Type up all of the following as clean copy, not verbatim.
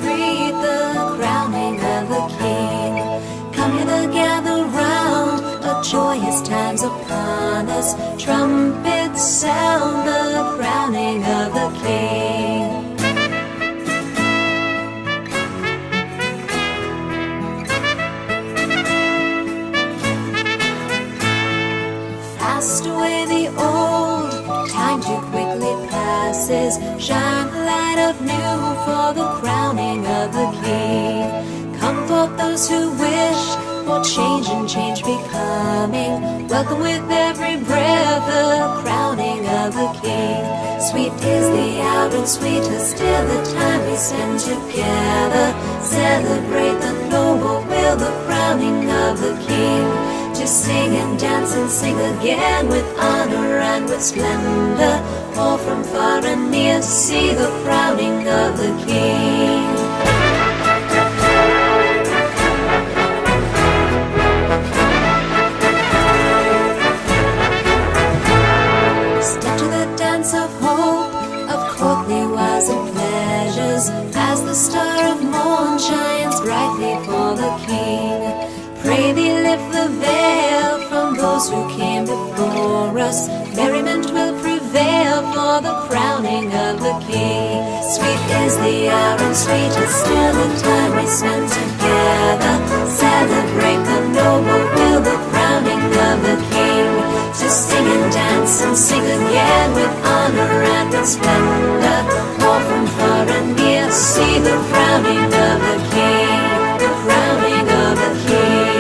greet the crowning of the King. Come hither, gather round, a joyous time's upon us. Trumpets sound the crowning of the King. Cast away the old, time too quickly passes. Shine the light of new for the crowning of the King. Come forth those who wish for change and change becoming. Welcome with every breath the crowning of the King. Sweet is the hour and sweeter still the time we spend together. Celebrate the noble will, the crowning of the King. To sing and dance and sing again with honor and with splendor. All from far and near see the crowning of the King. Step to the dance of hope, of courtly wiles and pleasures, as the star of morn shines brightly for the King. Pray thee lift the veil from those who came before us. Merriment will prevail for the crowning of the King. Sweet is the hour and sweeter still the time we spend together. Celebrate the noble will, the crowning of the King. To sing and dance and sing again with honor and with splendor. All from far and near see the crowning of the King. The crowning of the King.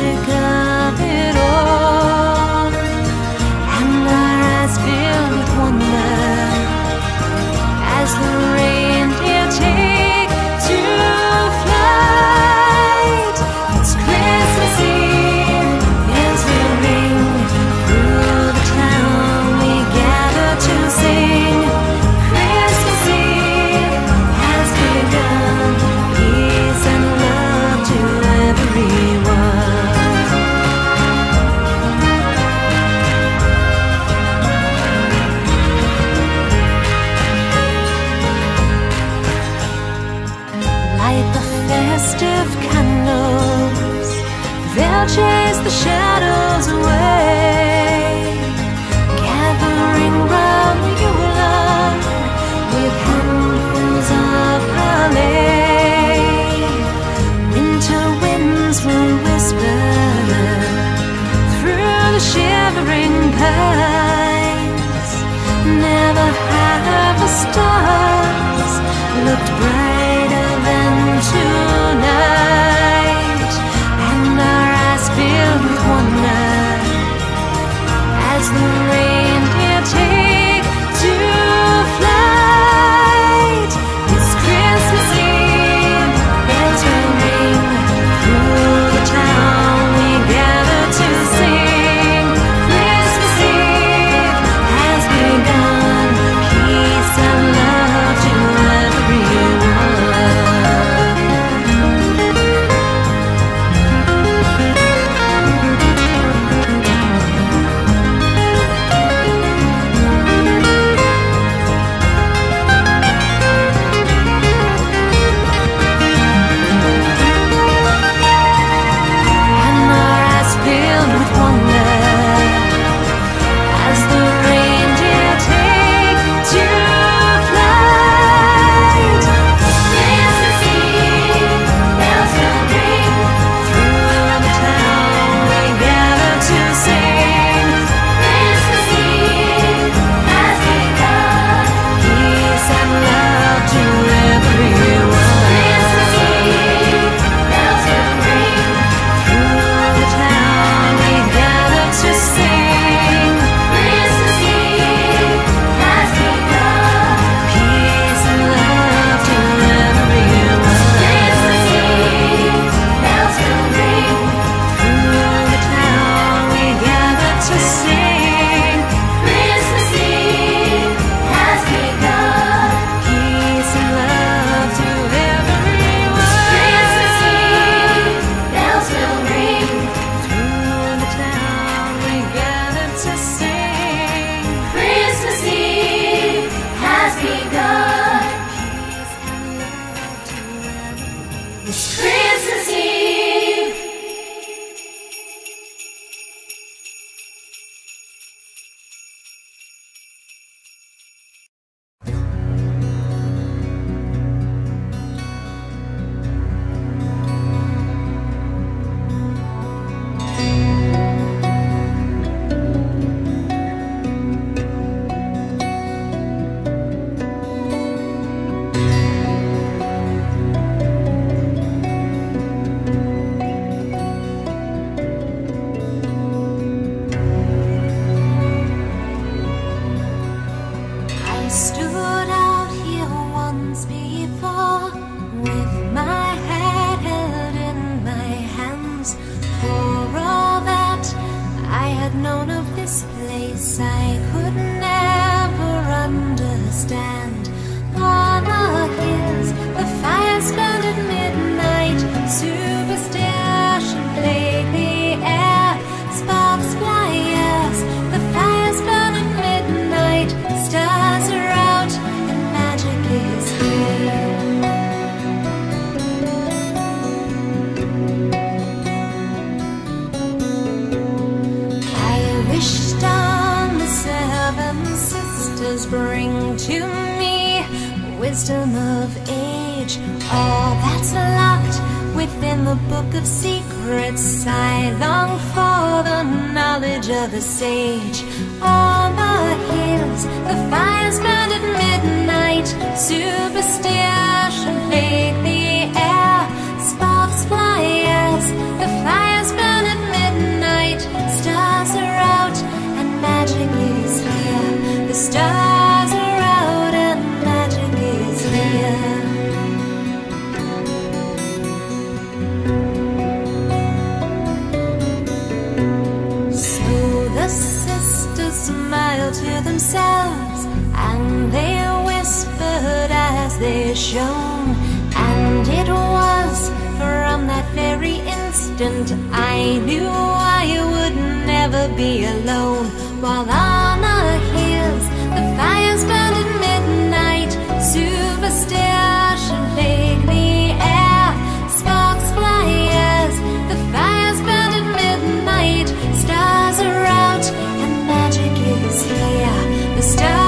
Filled with looked brighter than tonight, and our eyes filled with wonder as the reindeer take to flight. This Christmas Eve, bells will ring through the town. We gather to sing. Christmas Eve has begun. Peace and love to bring to me wisdom of age, all that's locked within the book of secrets. I long for the knowledge of a sage. On the hills, the fires burned at midnight. Superstition plague the air. Sparks fly as the fires burn at midnight. Stars are out and magic is here. The stars are out and magic is here. So the sisters smiled to themselves, and they whispered as they shone. And it was from that very instant I knew I would never be alone. While on the hills the fires burned at midnight. Superstition plagued the air. Sparks fly as the fires burned at midnight. Stars are out and magic is here. The stars